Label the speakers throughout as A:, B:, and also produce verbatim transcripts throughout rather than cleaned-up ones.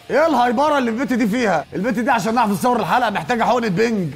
A: ايه الهايبره اللي البت دي فيها؟ البت دي عشان نعرف نصور الحلقه محتاجه حقنه بنج.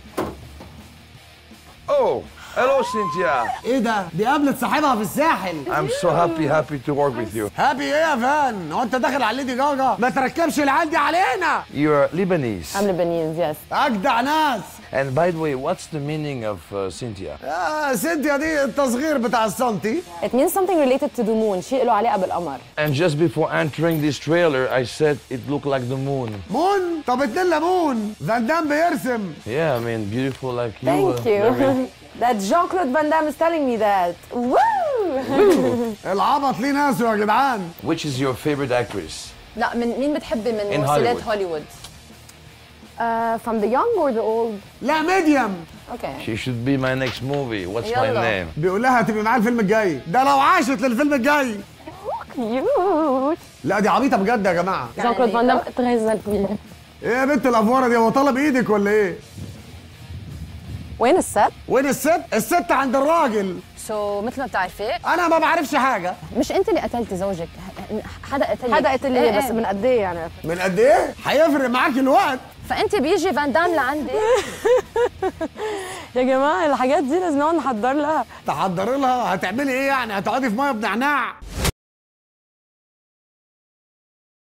B: Oh, hello Cynthia.
A: ايه ده؟ دي قابلت صاحبها في الساحل.
B: I'm so happy happy to work with you.
A: هابي ايه يا فان؟ هو انت داخل على ليدي جاجا؟ ما تركبش العيال دي علينا.
B: You're Lebanese.
C: I'm Lebanese, yes.
A: اجدع ناس.
B: And by the way, what's the meaning of uh, Cynthia?
A: يا سينتيا دي التصغير بتاع السنتي.
C: It means something related to the moon. شيء له علاقة بالقمر.
B: And just before entering this trailer, I said it looked like the moon.
A: مون؟ طب اتنين ليمون. فان دام بيرسم.
B: Yeah, I mean, beautiful like you.
C: Thank
B: uh,
C: you.
B: very-
C: That Jean-Claude Van Damme is telling me that. Woo!
A: العبط ليه ناسه يا جدعان.
B: Which is your favorite actress?
C: لا من مين بتحبي من
B: In
C: ممثلات
B: Hollywood.
C: هوليوود؟ Uh, from the young or the old?
A: لا ميديم.
C: Okay.
B: She should be my next movie. What's my
C: يلا.
B: name?
A: بيقول لها هتبقي معايا الفيلم الجاي. ده لو عاشت للفيلم الجاي.
C: Cute.
A: لا دي عبيطه بجد يا جماعه.
C: Jean-Claude Van Damme très alpillé.
A: ايه يا بنت الافوره دي؟ هو طلب ايدك ولا ايه؟
C: وين الست؟
A: وين الست؟ الست عند الراجل.
C: سو so, مثل ما بتعرفي
A: انا ما بعرفش حاجه.
C: مش انت اللي قتلتي زوجك، حدا قتل
D: حدا قتل لي
C: إيه
D: بس
C: إيه.
D: من قد ايه يعني؟
A: من قد ايه؟ هيفرق معاكي الوقت.
C: فانت بيجي فان دام لعندي.
D: يا جماعه الحاجات دي لازم نقعد نحضر لها.
A: تحضري لها هتعملي ايه يعني؟ هتقعدي في ميه بنعناع؟